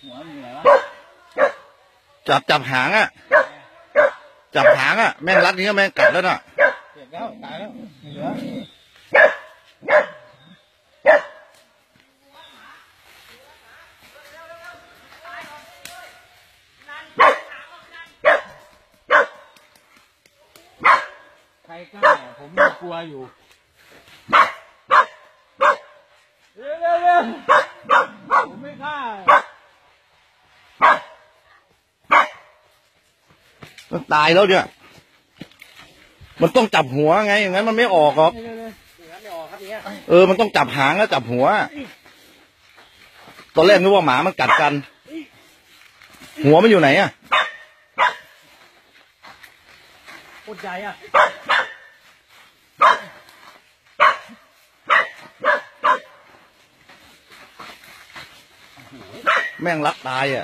จับหางอ่ะจับหางอ่ะแม่งรัดนี้ก็แม่งกัดแล้วน่ะเจ็บแล้วตายแล้วไม่เหลือใครกล้าผมกลัวอยู่เร็วผมไม่กล้ามันตายแล้วเนี่ยมันต้องจับหัวไงอย่างนั้นมันไม่ออกหรอกมันต้องจับหางแล้วจับหัวตอนแรกนึกว่าหมามันกัดกันหัวมันอยู่ไหนอ่ะปวดใจอ่ะแม่งรักตายอ่ะ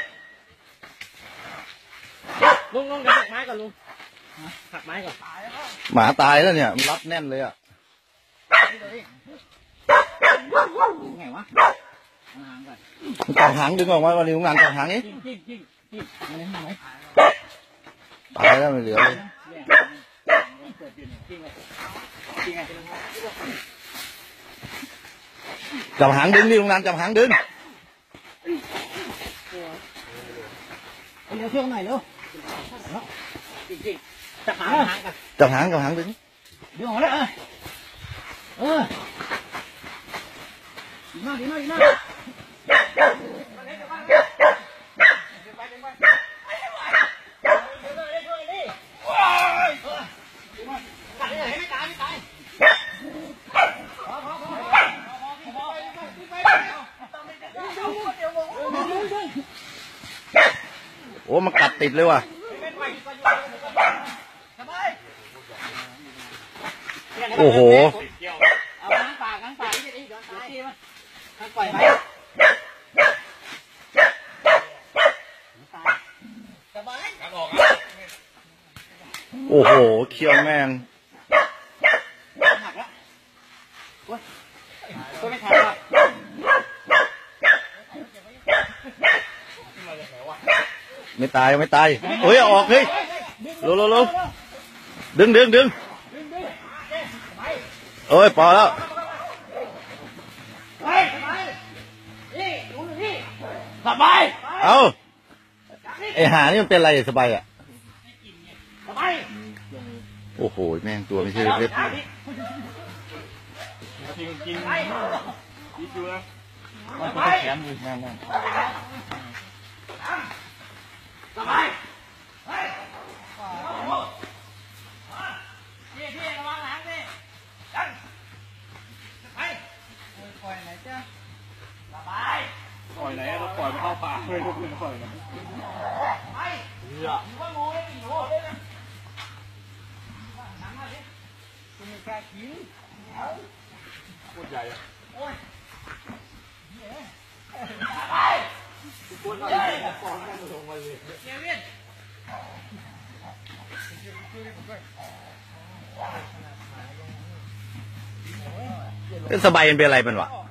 ลุงเดี๋ยวหักไม้ก่อนลุงหักไม้ก่อนหมาตายแล้วเนี่ยมันรัดแน่นเลยอ่ะไงวะจับหางดึงออกมาวันนี้งานจับหางนี้ตายแล้วไม่เหลือเลยจับหางดึงนี่ลุงนันจับหางดึงเดี๋ยวเที่ยวไหนเร็วจับหางกันจับหางดึงดึงออกแล้วดีมากโอ้มันกัดติดเลยว่ะโอ้โหเอาง้างปากที่นี่เดี๋ยวตายง้างปล่อยไปโอ้โหเคี้ยวแม่งหักแล้วตัวไม่ทันครับไม่ตายเฮ้ยออกเฮ้ยเร็วดึงเอ้ยพอแล้วสบายเอาไอหานี่มันเป็นอะไรสบายอ่ะโอ้โหแม่งตัวไม่ใช่เล็กๆจริงดีอยู่นะแขนอยู่นั่นสบายพี่ระวังหลังดิไปปล่อยไหนจ้ะสบายปล่อยไหนเราปล่อยมันเข้าป่าไม่รู้เป็นปล่อยนะไปอยู่ว่างูได้กินหัวเลยนะหนังมาดิคุณไม่กล้ากินโคตรใหญ่อะโอ้ยไปคุณเอาไปฟองกันลงมาเลยเนี่ยเวียนเป็นสบายเป็นอะไรเป็นวะ